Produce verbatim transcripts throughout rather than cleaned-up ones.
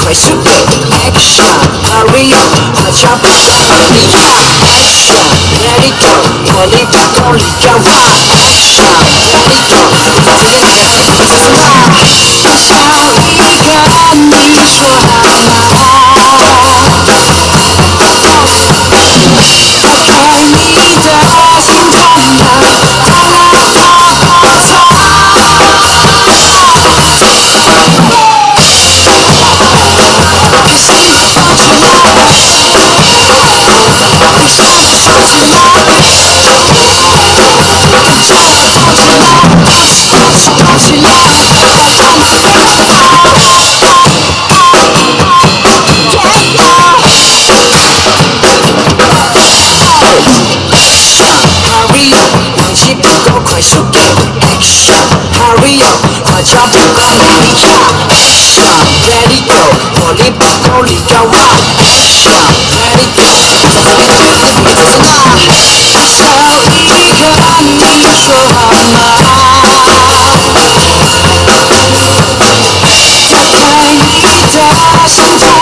快速的 action， hurry up， 好脚步离开 action，let it go， 火力不动力要放 action，let it go， 这个这个这个这个嘛，少一个你说好吗？打开你的心窗啊！快速给 action，hurry up， 快脚步快离开 action，let it go， 火力不够力要往 action，let it go， 这个这个这个这个什么？少一个你说好吗？打开你的心窗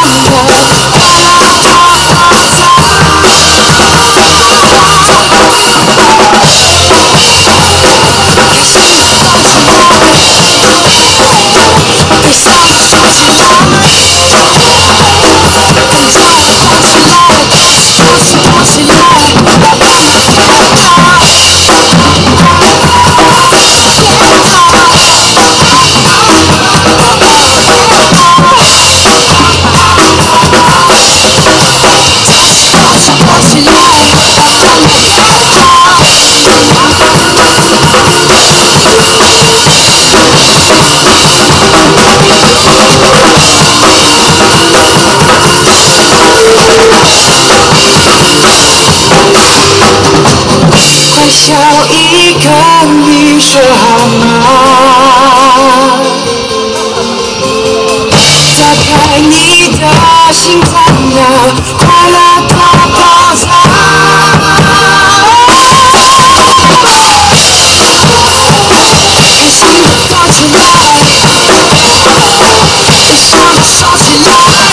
少一个你说好吗？打开你的心脏啊，快乐的爆炸！开心的跳起来，悲伤的说起来，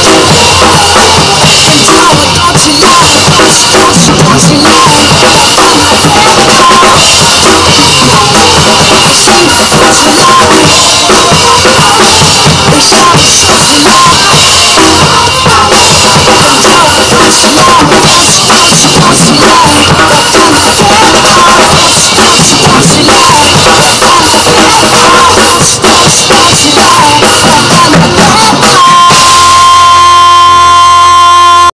跟着我动起来，动起动起动起来！心的跳起来。